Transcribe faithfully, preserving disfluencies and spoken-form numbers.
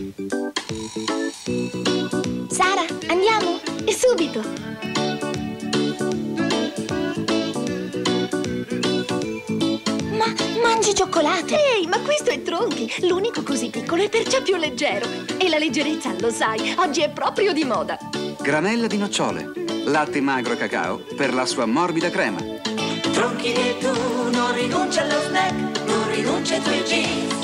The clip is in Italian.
Sara, andiamo? E subito! Ma mangi cioccolato! Ehi, ma questo è Tronchi, l'unico così piccolo e perciò più leggero. E la leggerezza, lo sai, oggi è proprio di moda. Granella di nocciole, latte magro cacao per la sua morbida crema. Tronchi e tu non rinuncia allo snack, non rinuncia ai tuoi jeans.